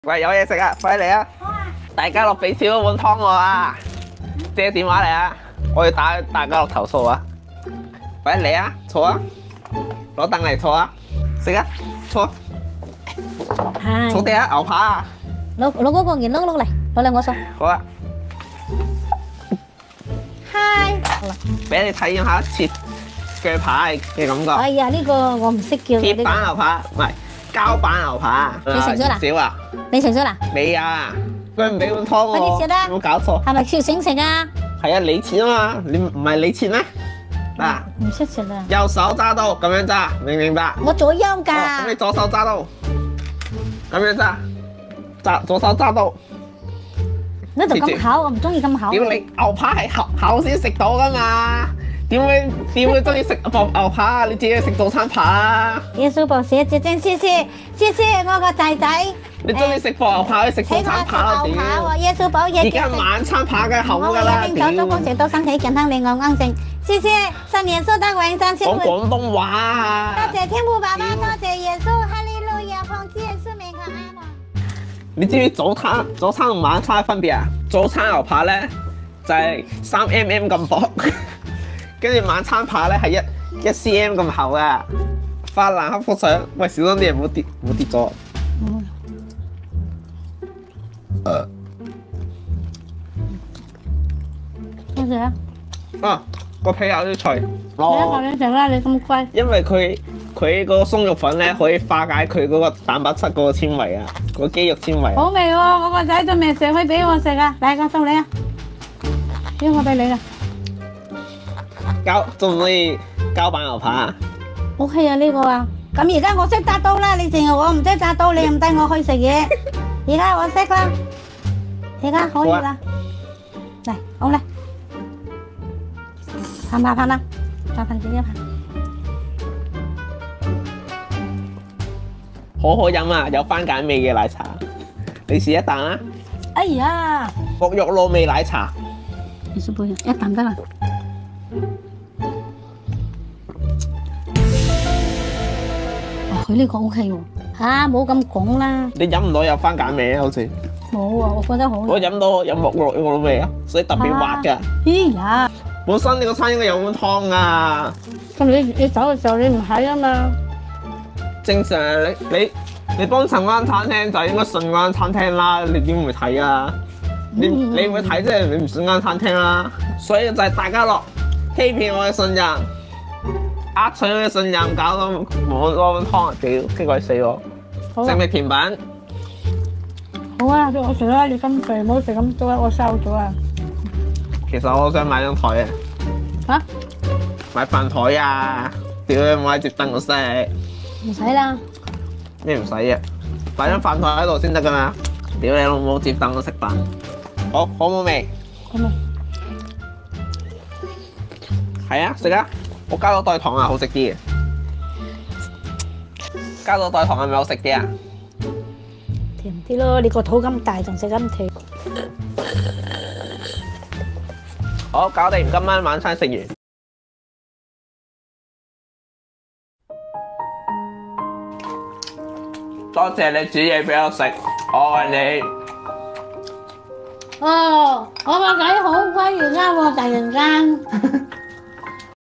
喂，有嘢食啊，快啲嚟啊！大家樂俾少碗湯我啊！借電話嚟啊！我要打大家樂投訴啊！快啲嚟啊，坐啊！攞凳嚟坐啊！食啊，坐。坐地啊，牛扒啊！ 攞嗰個件碌嚟，攞兩個餸。 好啊。 嗨，好啦， 俾你體驗下切鋸扒嘅感覺。 哎呀，呢個我唔識叫。 鐵板牛扒唔係膠板牛扒。 你食咗啦？ 少啊？ 你食咗啦？ 未啊！佢唔俾碗湯我。 快啲食啦！ 有冇搞錯？ 係咪叫醒食啊？ 係啊，你切啊嘛，你唔係你切咩？嗱， 唔識食啊！ 右手揸刀咁樣揸，明唔明白？ 我左右㗎。 咁你左手揸刀，咁樣揸左手揸刀。 呢度咁厚，我唔中意咁厚。 屌你牛扒係厚先食到噶嘛？點會中意食牛扒啊？你自己食早餐扒啊！ 耶穌博士，謝謝我個仔仔。 你中意食薄牛扒，去食早餐扒啦！ 屌！耶穌保佑。 而家晚餐扒嘅厚噶啦！ 我要祝福食到身體健康，令我安靜。謝謝新年收得永生幸福。 講廣東話啊！ 多謝天父爸爸，多謝耶穌，哈利路亞，奉主耶穌名求阿門。 你知唔知早餐同晚餐嘅分別啊？早餐牛扒咧就係3mm 咁薄，跟住晚餐扒咧係一 cm 咁厚啊！發爛黑幅相，喂，小心啲，唔好跌咗。 多謝啊！ 啊，個皮有啲脆。 你一個人食啦，你咁貴。 因為佢嗰個鬆肉粉咧可以化解佢嗰個蛋白質嗰個纖維啊，個肌肉纖維。 好味喎！我個仔仲未食，可以俾我食啊！嚟個送你啊！呢個俾你啦。 仲唔可以膠板牛扒啊 ？OK 啊，呢個啊。咁而家我識揸刀啦，你淨係我唔識揸刀，你唔帶我去食嘢。而家我識啦，而家可以啦。嚟，好啦，拍啦，拍自己拍。 好飲啊，有番梘味嘅奶茶，你試一啖啊！ 哎呀， 沐浴露味奶茶， 你試杯一啖得啦。佢呢個 OK 喎，嚇冇咁講啦。 你飲唔到有番梘味啊？好似冇啊，我覺得好。 我飲到有沐浴露味啊，所以特別滑㗎。 咦呀！ 本身你個餐應該有碗湯啊。 咁你走嘅時候你唔喺啊嘛？ 正常你幫襯嗰間餐廳就應該信嗰間餐廳啦，你點會睇啊？你會睇即係你唔信嗰間餐廳啦。所以就係大家樂欺騙我嘅信任。呃取我嘅信任，搞到冇攞碗湯啊！屌，激鬼死我！食咩甜品？ 好啊，俾我食啦！你咁肥，唔好食咁多啊！我瘦咗啊！ 其實我想買張台啊！ 嚇？ 買飯台啊！屌，你冇喺接燈我食。 唔使啦。 咩唔使啊？擺張飯台喺度先得噶嘛！屌你老母，接燈我食飯。好冇味？ 好味。 係啊，食啊！我加咗代糖啊，好食啲嘅。加咗代糖係咪好食啲啊？ 甜啲咯，你個肚咁大，仲食咁甜。 好，搞掂，今晚晚餐食完。多謝你煮嘢俾我食，我愛你。 哦，我個仔好乖而家喎，突然間。